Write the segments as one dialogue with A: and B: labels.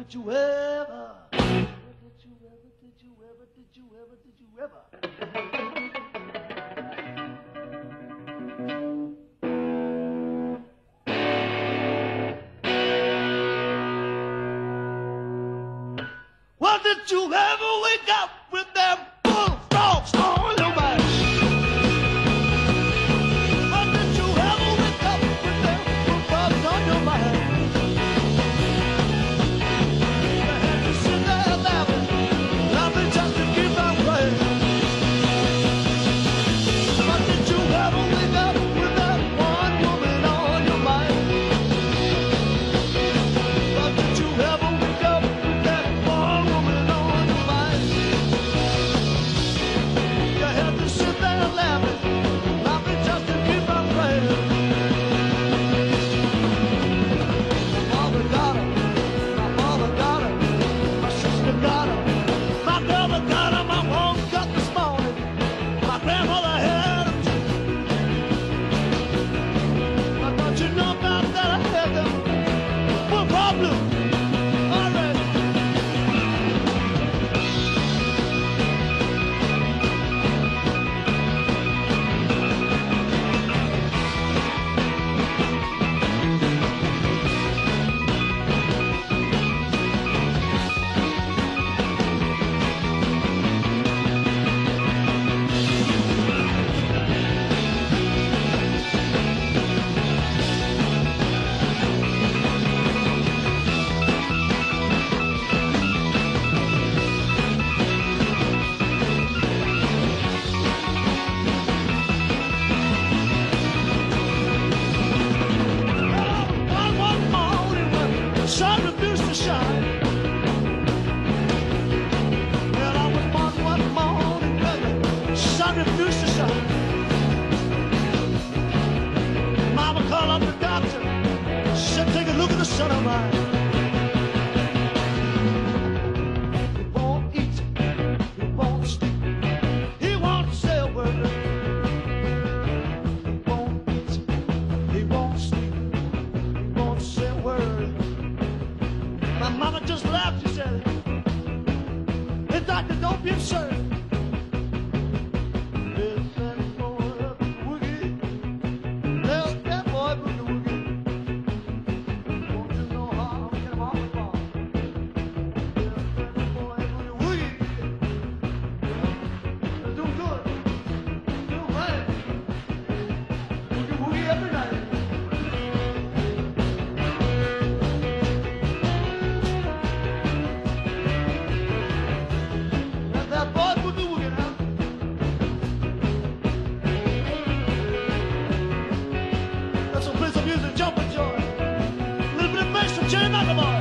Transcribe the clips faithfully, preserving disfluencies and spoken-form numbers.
A: did you ever? Did you ever? Did you ever? Did you ever? Did you ever? Well, did you ever wake up with them bullfrogs on your mind? Well, did you ever wake up with them bullfrogs on your mind? You had to sit there laughing, laughing just to keep on playing. But did you ever wake up with that one woman on your mind? But did you ever wake up with that one woman on your mind? You had to sit there laughing, laughing just to keep on playing. My mother got her, my mother got her, my sister got her, my brother got her, my mom got this morning, my grandmother had them too. But don't you know about that I had them? Bullfrog Blues. All right. One, one morning when the sun refused to shine. Well, I was born one morning when the sun refused to shine. Mama called up the doctor, said, take a look at the son of mine. He won't eat, he won't sleep, he won't say a word. He won't eat, he won't sleep, he won't say a word. My mama just laughed, she said, hey doctor, don't be absurd. There's that boy boogie, there's that boy boogie woogie. Don't you know how to get him off the farm? There's that boy boogie woogie. They're doing good, doing right. Boogie woogie every night. Let that boy boogie woogie now. Let's play some music, jump and joy. A little bit of bass from Gerry McAvoy.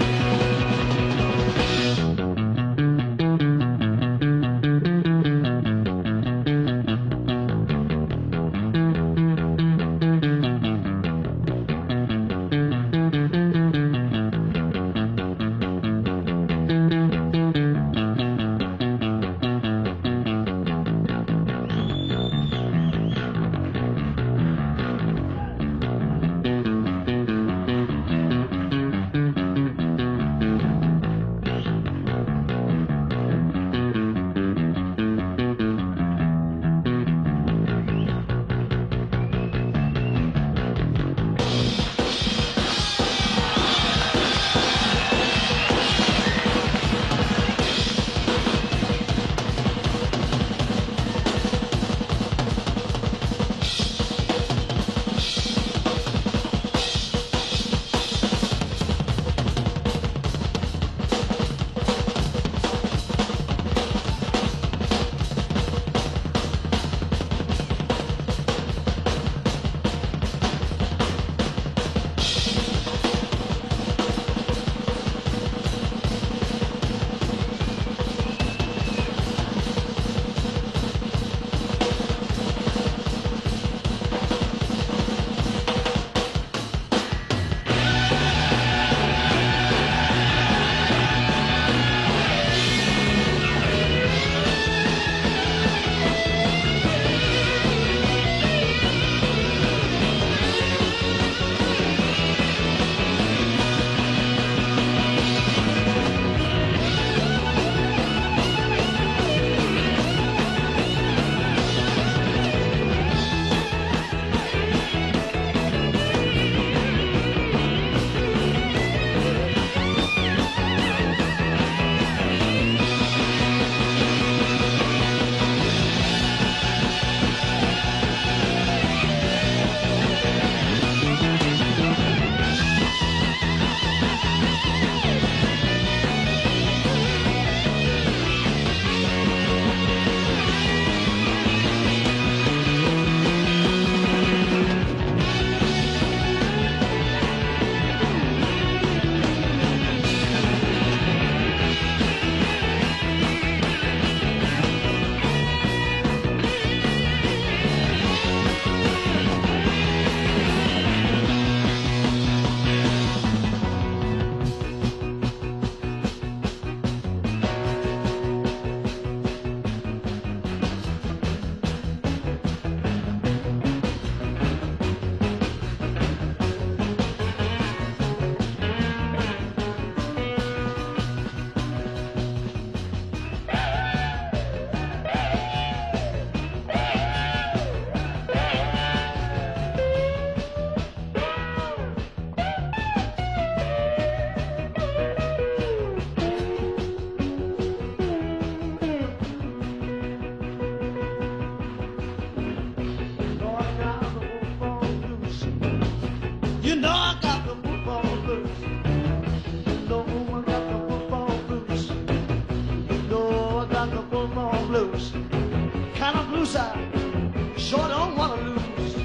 A: blues I sure don't wanna lose.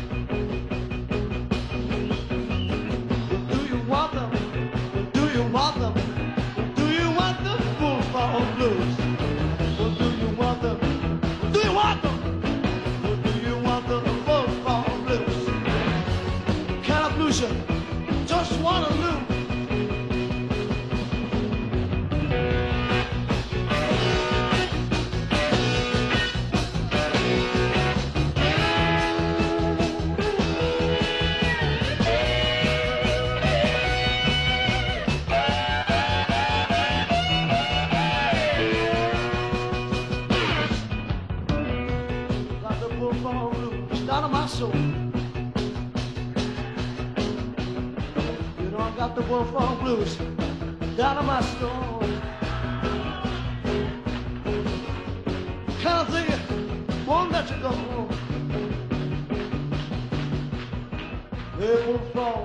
A: Do you want them? Do you want them? Do you want the Bullfrog Blues? Well, do you want them? Do you want them? Well, do you want the Bullfrog Blues? Kind of blues you just wanna lose. Bullfrog Blues down in my soul. You know I got the Bullfrog Blues down in my soul. Kind of thing won't let you go. Hey Bullfrog,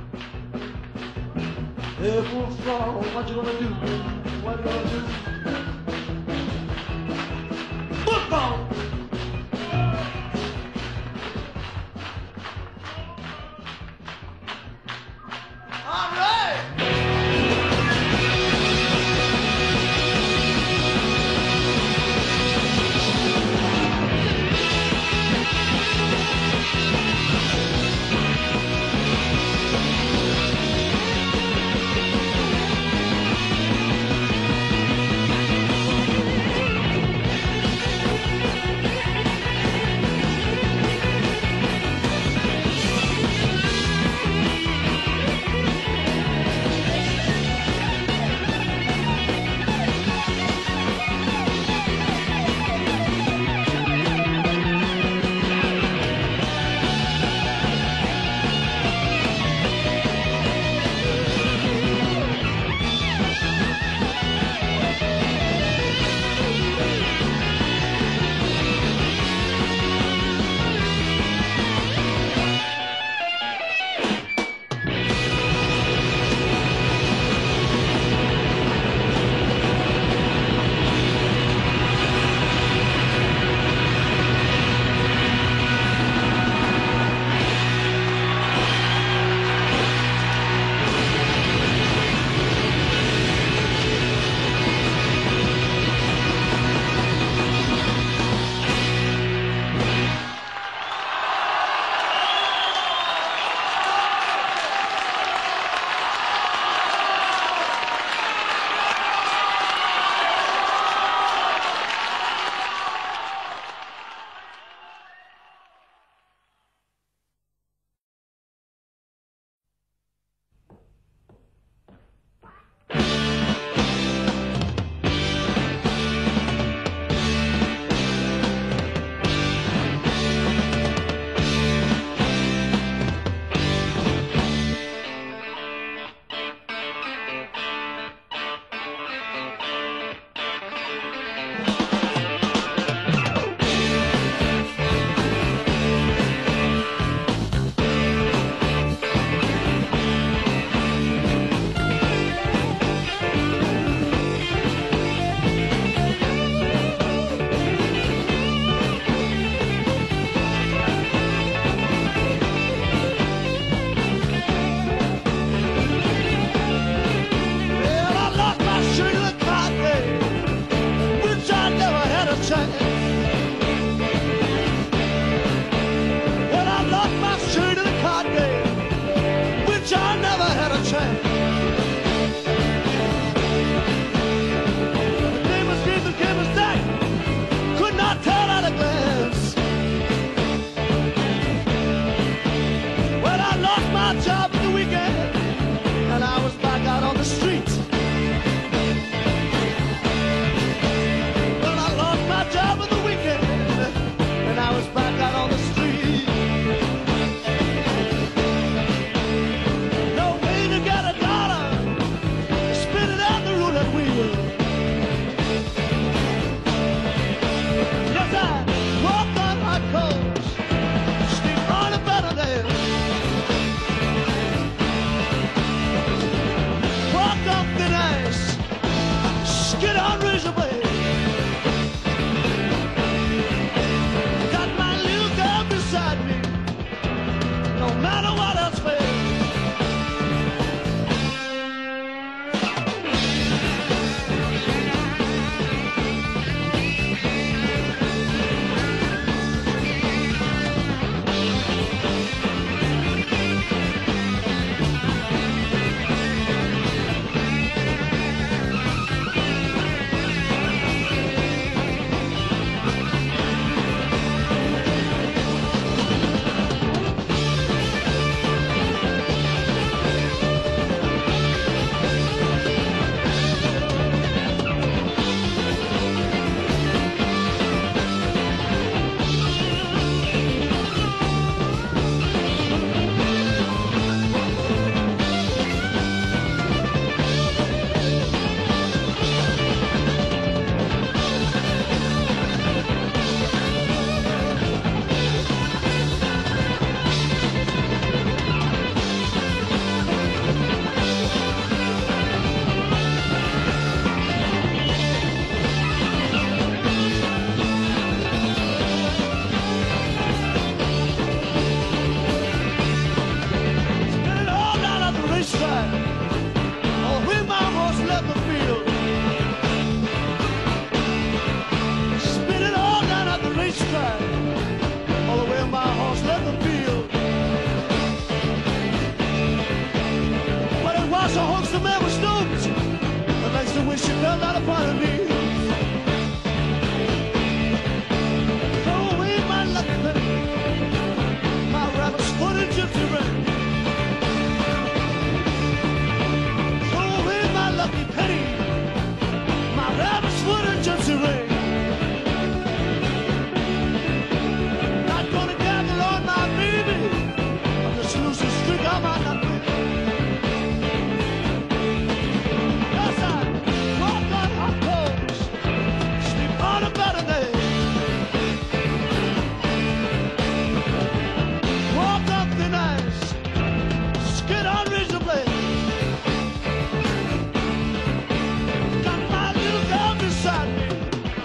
A: hey Bullfrog, what you gonna do? What you gonna do? Bullfrog. a lot upon her knees. Throw away my lucky penny, my rabbit's foot and gypsy ring. Throw away my lucky penny, my rabbit's foot and gypsy ring. Not gonna gamble on my baby, I'm just losing streak, I might not win. Yes, I walk on hot coals, sleep on a better day. Walk up thin ice, skid on razor blades. Got my little girl beside me,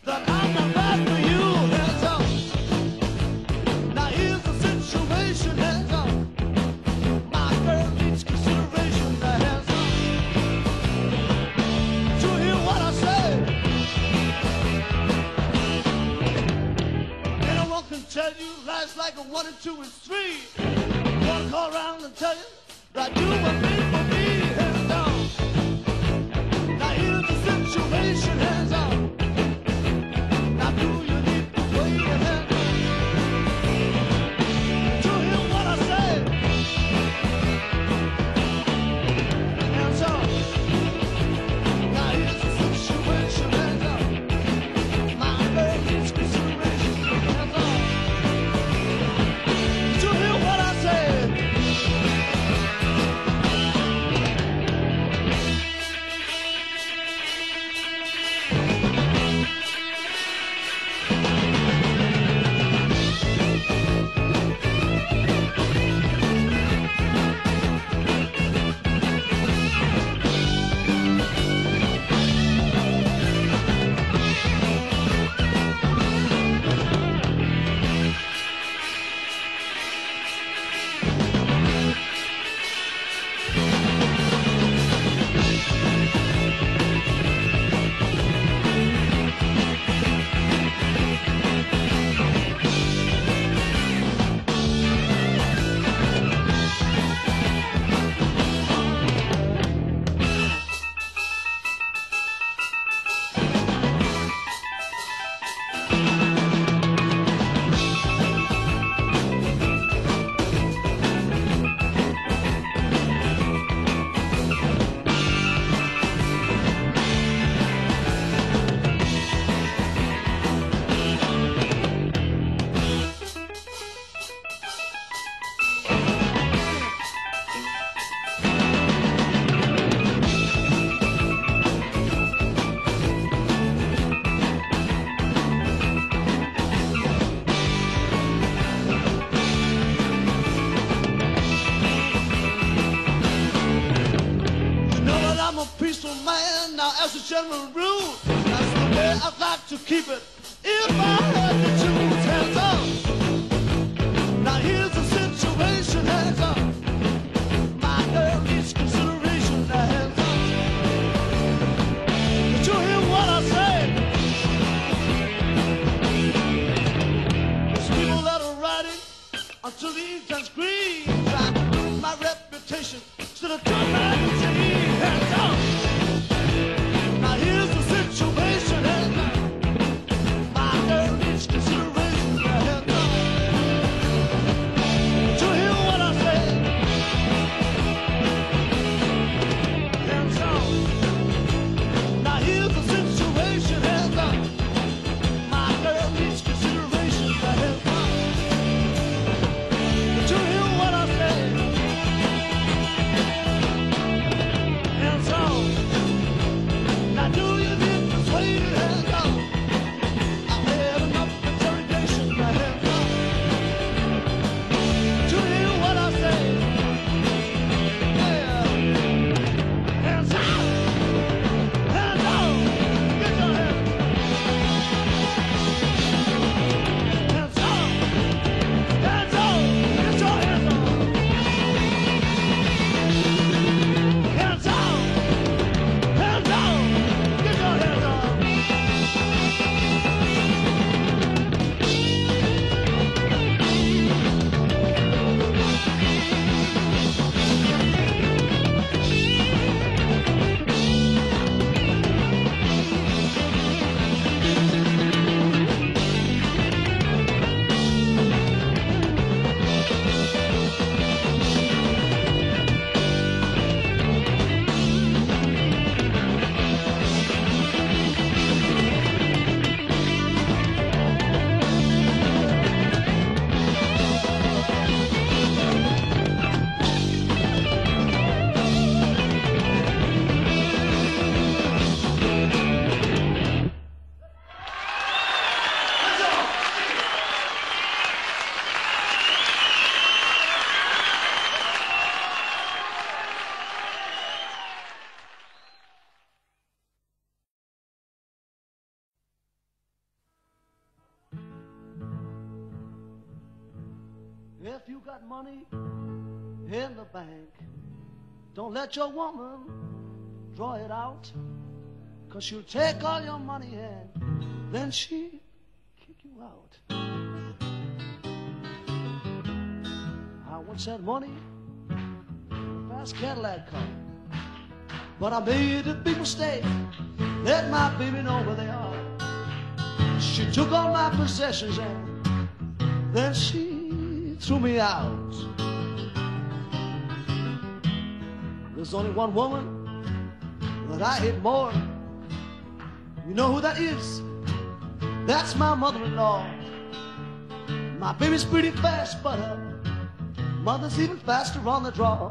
A: that I'm not right for you. Hands up. Now here's the situation. Hands up. My girl needs consideration. Now hands up. Do you hear what I say? Anyone can tell you life's like a one and two and three. Wanna call around and tell you that you were made for me. Hands down. Now here's the situation. Hands up. Now do you need to wait your hand up? Do you hear what I say? Hands up. Now here's the situation. Hands up. My girl needs consideration. Hands up. Do you hear what I say? I'm a peaceful man, now as a general rule, that's the way I'd like to keep it. If I had to choose, hands up. Now here's the situation, hands up. My girl needs consideration, now hands up. Did you hear what I said? There's people that are riding until the ink turns green, trying to ruin my reputation. Should have turned back and say, hands up. Now here's the situation, hands up. My girl needs consideration, hands up. Did you hear what I said? Hands up. Now here's the situation, hands up. My girl needs consideration, hands up. Did you hear what I said? If you got money in the bank, don't let your woman draw it out, 'cause she'll take all your money and then she'll kick you out. I once had money in a fast Cadillac car, but I made a big mistake. Let my baby know where they are. She took all my possessions and then she threw me out. There's only one woman that I hate more. You know who that is? That's my mother-in-law. My baby's pretty fast, but her mother's even faster on the draw.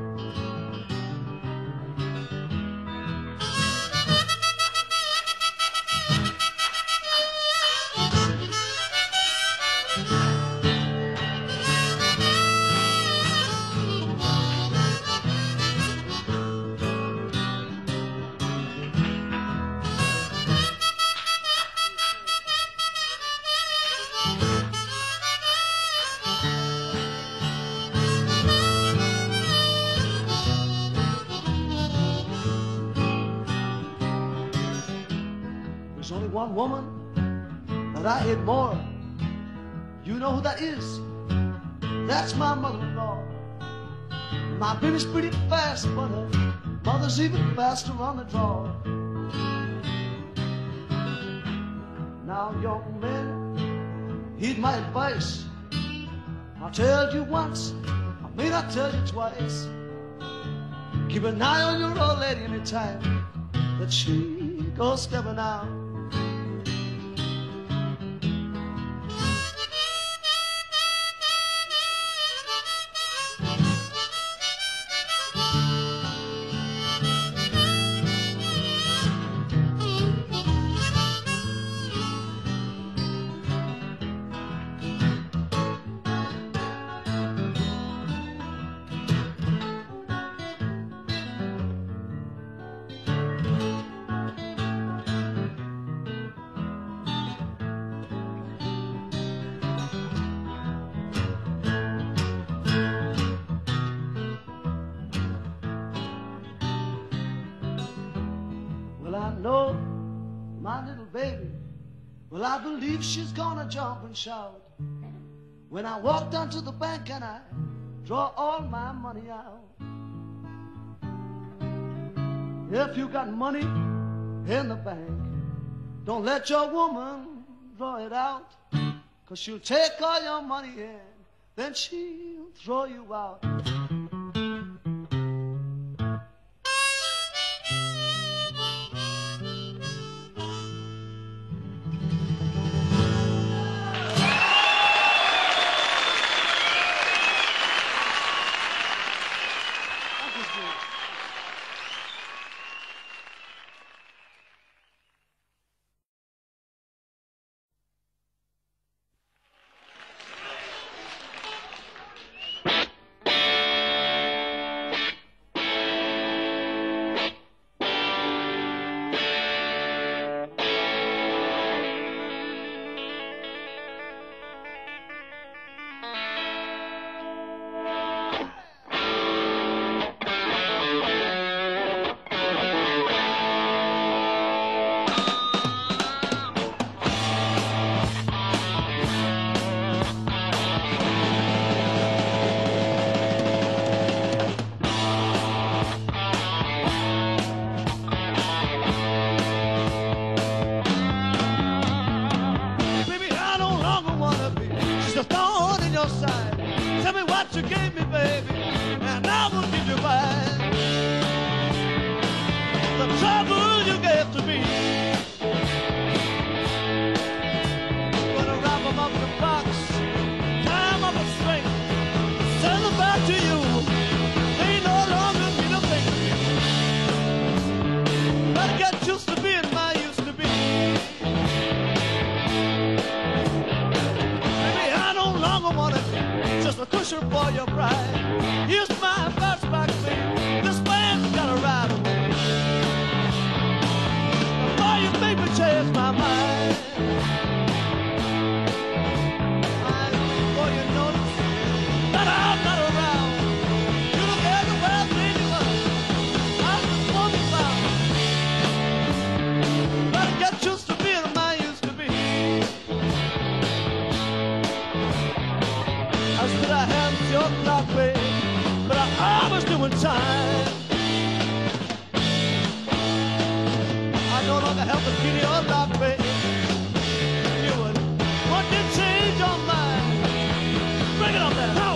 A: One woman that I hate more. You know who that is? That's my mother-in-law. My baby's pretty fast, but her mother's even faster on the draw. Now, young man, heed my advice. I told you once, I may not tell you twice. Keep an eye on your old lady anytime that she goes stepping out. Well, I believe she's gonna jump and shout when I walk down to the bank and I draw all my money out. If you got money in the bank, don't let your woman draw it out, 'cause she'll take all your money in, then she'll throw you out. could I have your clock, babe? But I, I was doing time. I no longer have the key to your lock, babe. You would want to change your mind. Bring it on there. No.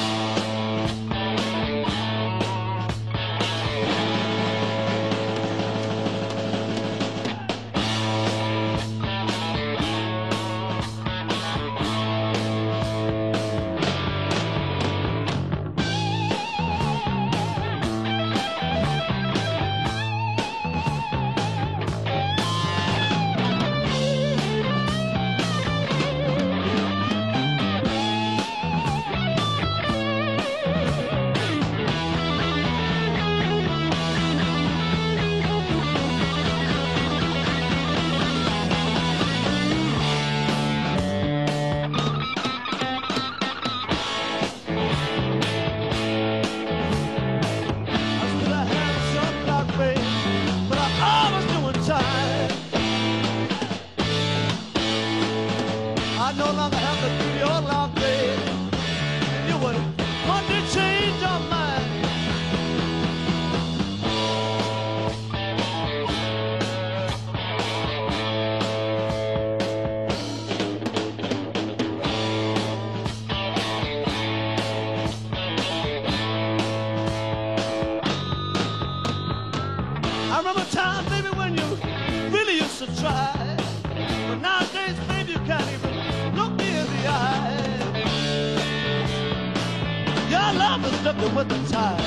A: With the tide.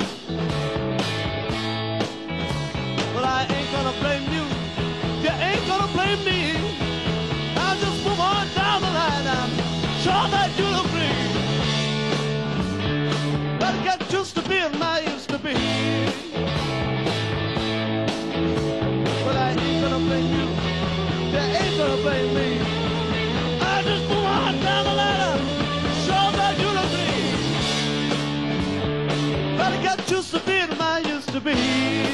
A: Well, I ain't gonna blame you. You ain't gonna blame me. I'll just move on down the line. I'm sure that you'll agree. Better get used to being I used to be. Well, I ain't gonna blame you. You ain't gonna blame me. I'll just move on down the line. I'm sure that you'll agree. Better get used to being I used to be.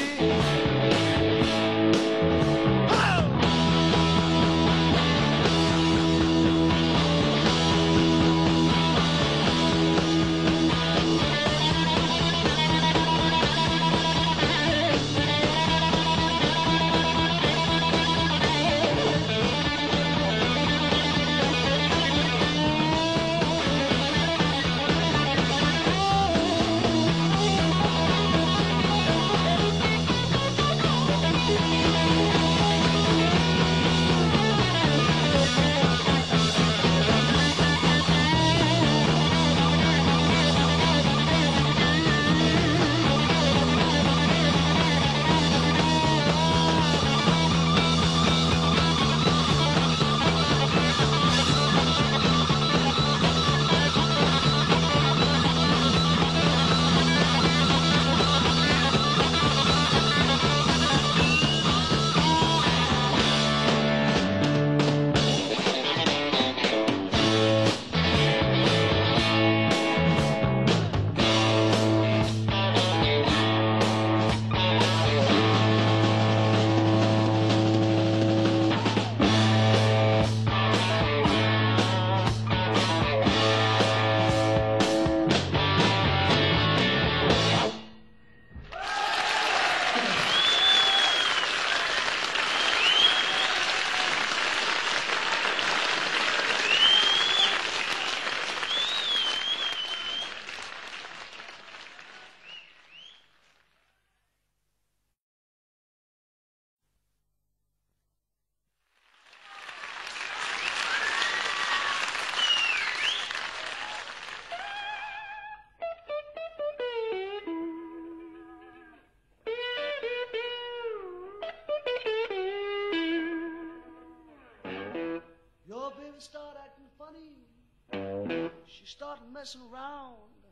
A: She started messing around.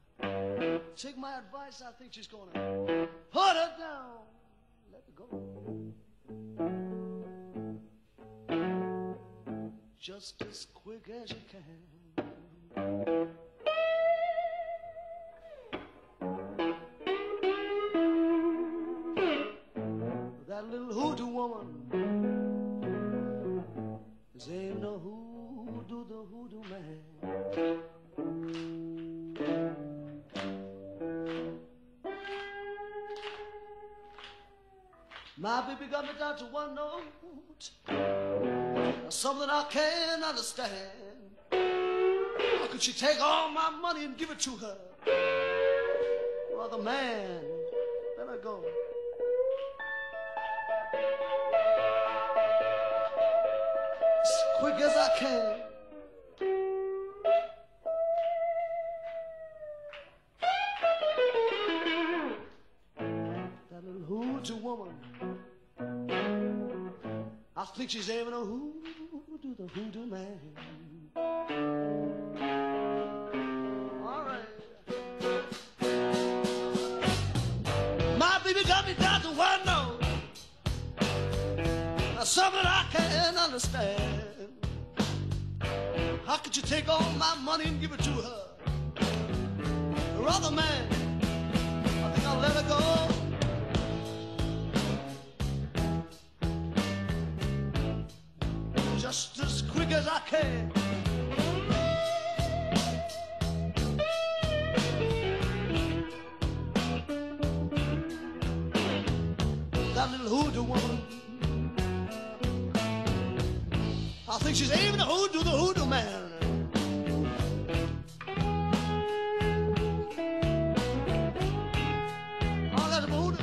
A: Take my advice, I think she's gonna put her down. Let her go. Just as quick as you can. That little hoodoo woman is ain't no hoodoo, the hoodoo man. My baby got me down to one note, something I can't understand. How could she take all my money and give it to her? Well, the man, let her go. As quick as I can. That little hoodoo woman, I think she's aiming a hoodoo, the hoodoo man. All right. My baby got me down to one note, something I can't understand. How could you take all my money and give it to her? Her other man, I think I'll let her go. Just as quick as I can. That little hoodoo woman, I think she's aiming the hoodoo, the hoodoo man. Oh, that's a hoodoo.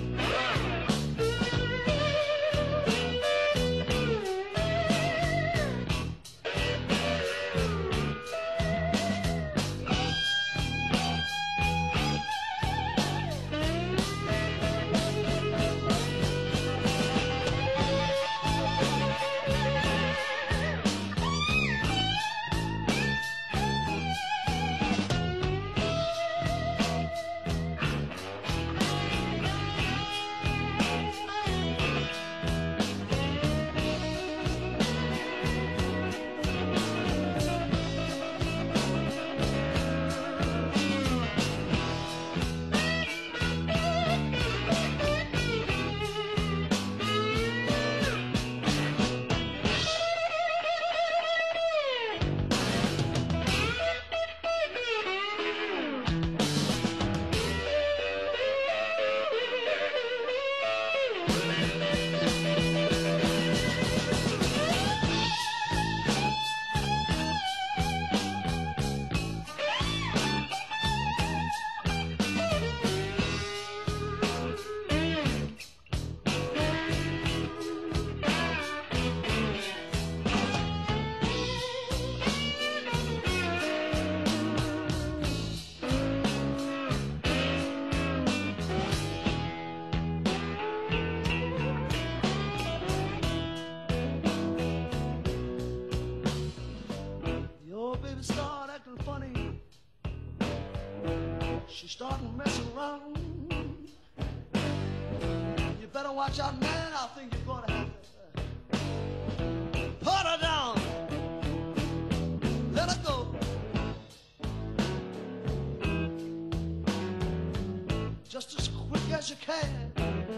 A: Starting messing around. You better watch out, man. I think you're gonna have to put her down. Let her go. Just as quick as you can.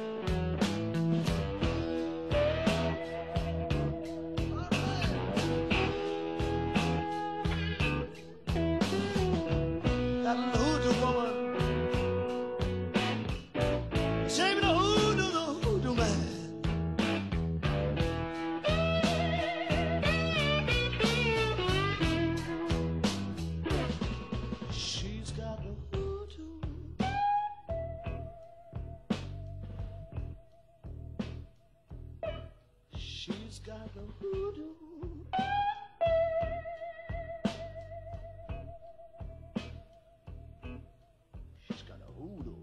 A: She's got the hoodoo. She's got a hoodoo.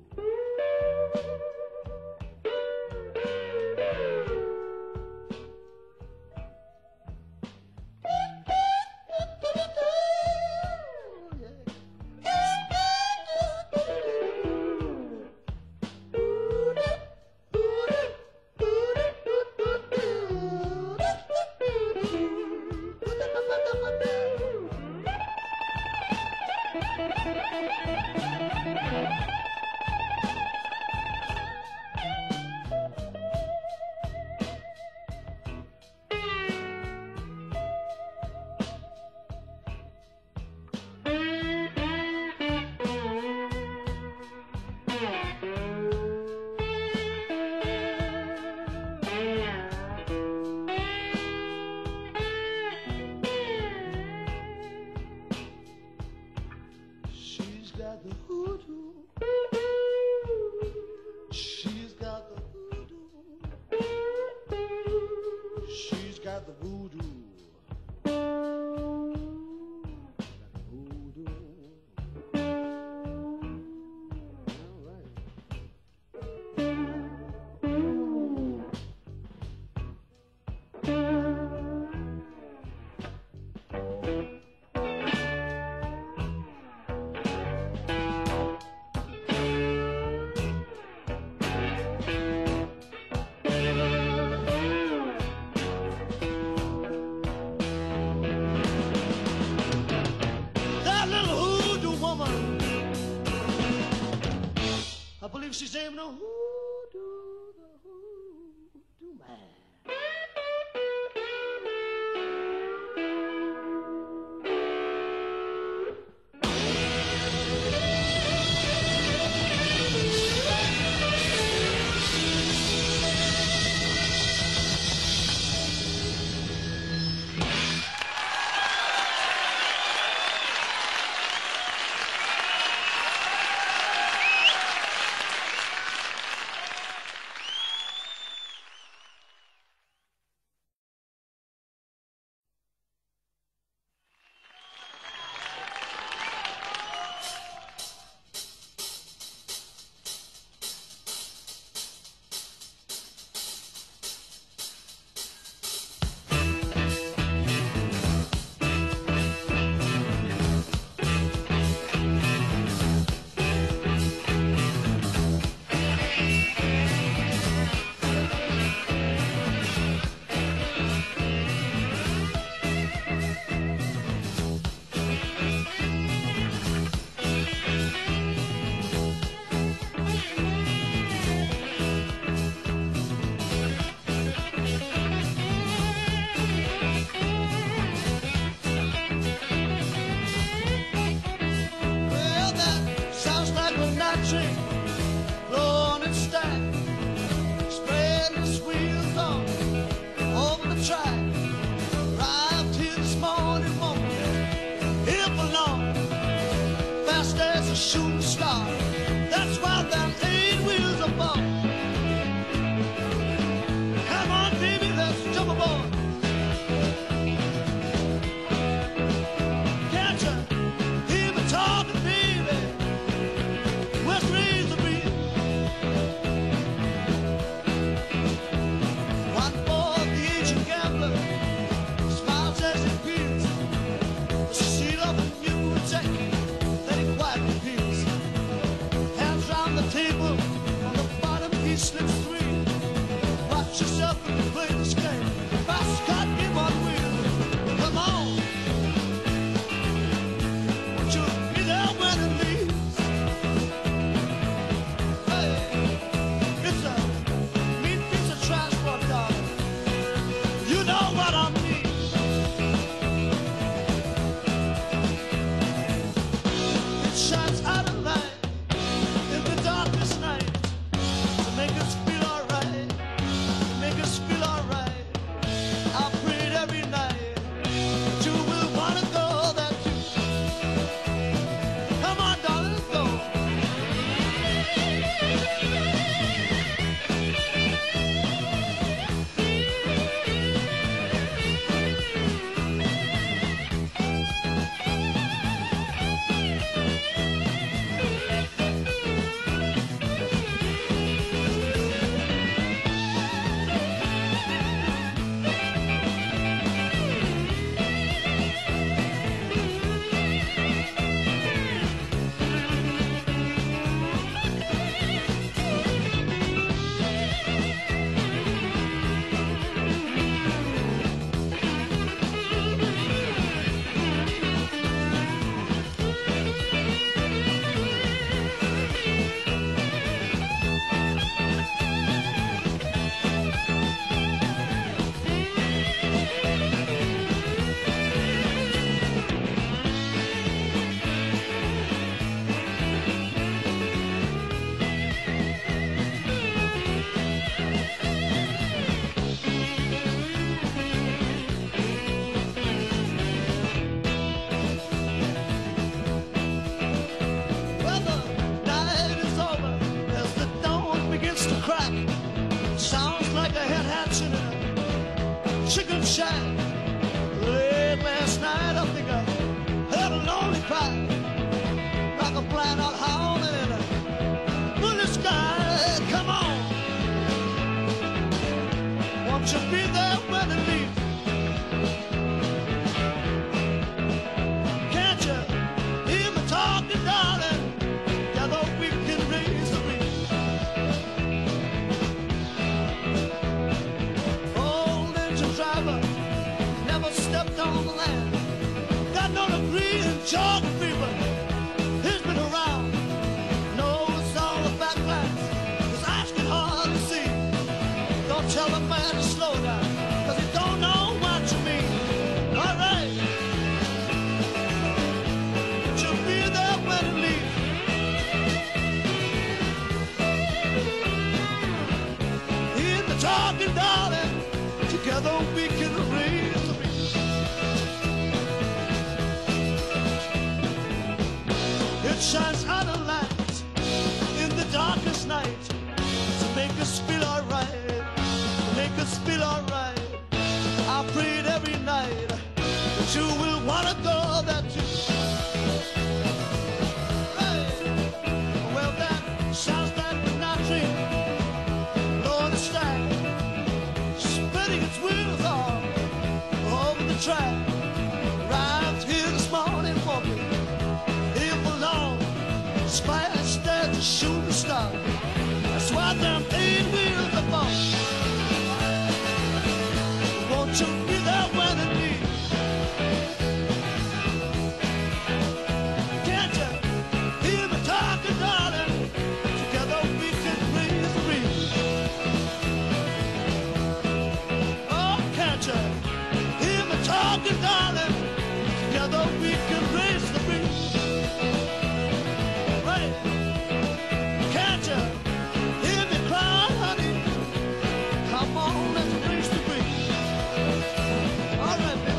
A: got the hoodoo. She's got the hoodoo. She's got the voodoo. She's aiming a hoodoo, the hoodoo man. Shooting star, that's why them eight wheels above. Come on, baby, let's jump aboard. Can't you hear me talking, baby? West raise the breeze. One for the ancient gambler, smiles as he peers. The seat of a new attack. Table on the bottom, he slips three. Watch yourself when you play this game. Fast cut, give on wheel. Come on, won't you be there when it leaves? Hey, it's a mean piece of transport, darling. You know what I mean. It shines out of light. Darkest night to make us feel alright, make us feel alright. I prayed every night that you will wanna go, that you come on, darling, let's go. shine. Late last night, I think I heard a lonely cry, like a blind out howling in a bullet sky. Come on, won't you be there when it leaves? Can't you hear me talking, darling? Together we can raise the reef. Old engine driver never stepped on the land. Got no degree in geography, but he's been around. Knows all the back lines, his eyes can hardly see. Don't tell a man to slow down, cause he don't know what you mean. All right, you'll be there when it leaves. In the talking, darling, together we can raise the beat. It shines out a light in the darkest night to make us feel alright, to make us feel alright. I prayed every night that you will wanna go there too. Hey, well that sounds like we're not dreaming. Lord, it's like spinning its wheels all over the track. Arrived here this morning, won't be here for long. Splashed as a shooting star. That's why them eight wheels are on. Won't you be there when it leaves? Can't you hear me talking, darling? Together we can raise the reef. Oh, can't you hear me talking, darling? Together we can raise the reef. Right? Can't you hear me crying, honey? Come on, let's raise the reef. All right, baby.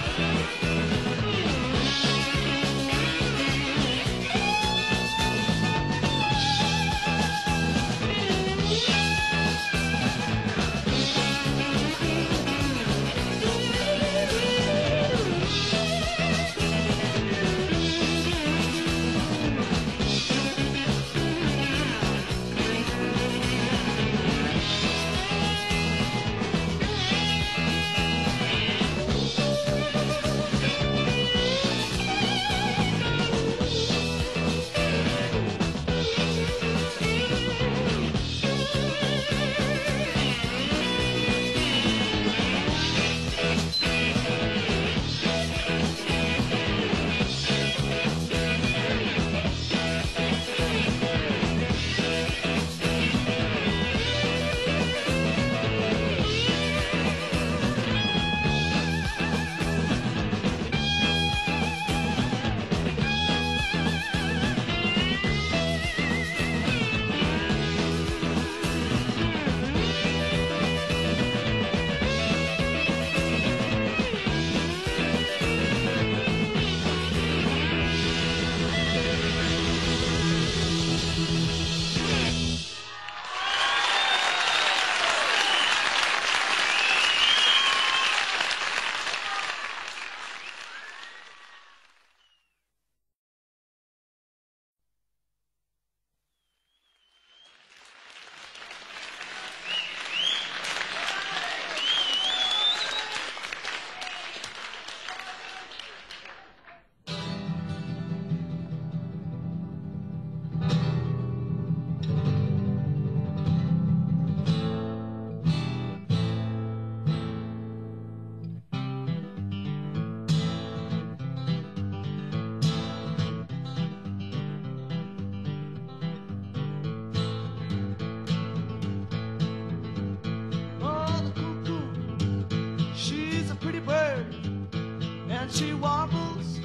A: She warbles,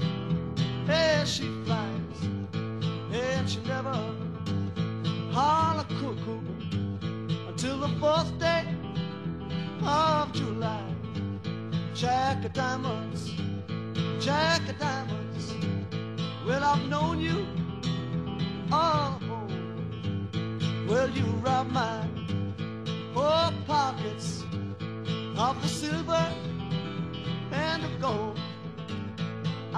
A: and she flies, and she never holler cuckoo until the fourth day of July. Jack of diamonds, Jack of diamonds, well I've known you all along. Well you robbed my poor pockets of the silver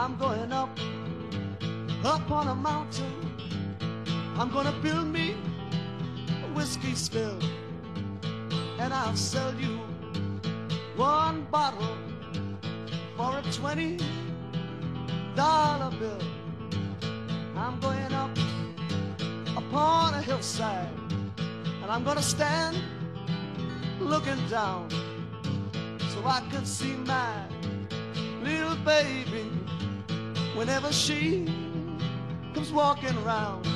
A: I'm going up, up on a mountain. I'm gonna build me a whiskey still, and I'll sell you one bottle for a twenty dollar bill. I'm going up upon a hillside, and I'm gonna stand looking down so I can see my little baby whenever she comes walking around.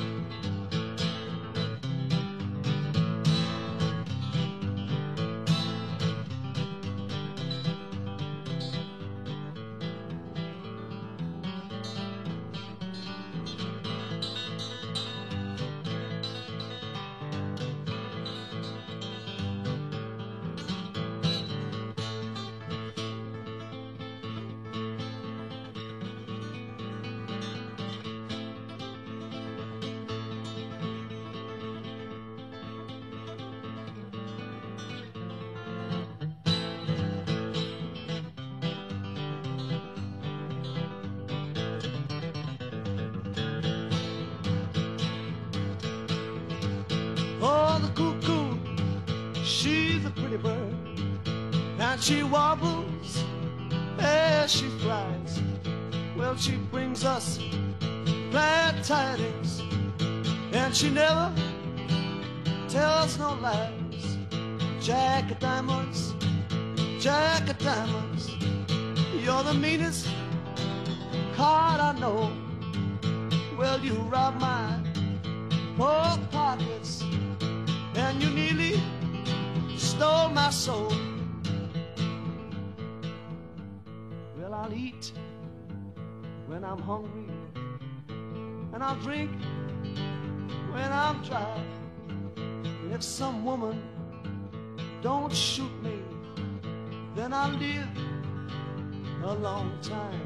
A: Oh, the cuckoo, she's a pretty bird, and she wobbles as she flies. Well, she brings us glad tidings, and she never tells no lies. Jack of diamonds, Jack of diamonds, you're the meanest card I know. Well, you robbed my poor pockets, and you nearly stole my soul. Well, I'll eat when I'm hungry, and I'll drink when I'm dry. And if some woman don't shoot me, then I'll live a long time.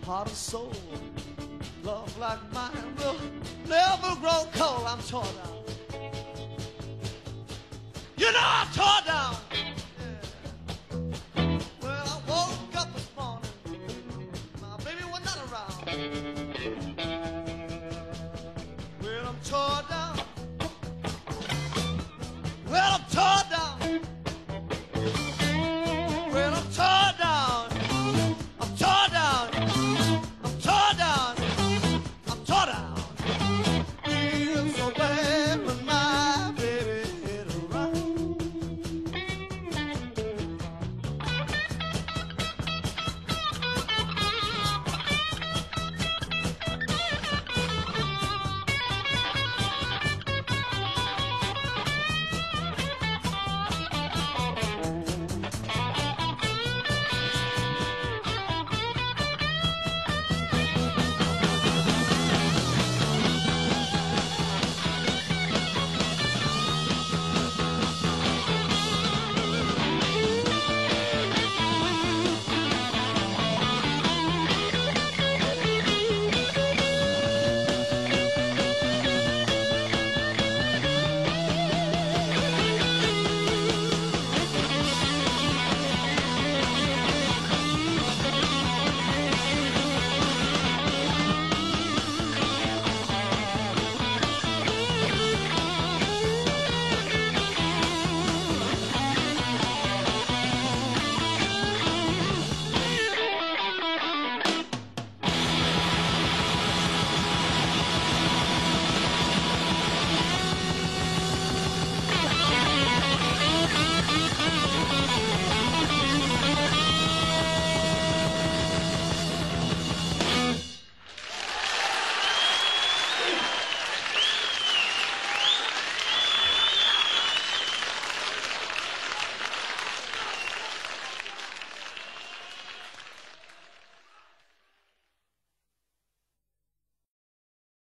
A: heart and soul. Love like mine will never grow cold. I'm tore down. You know I'm tore down.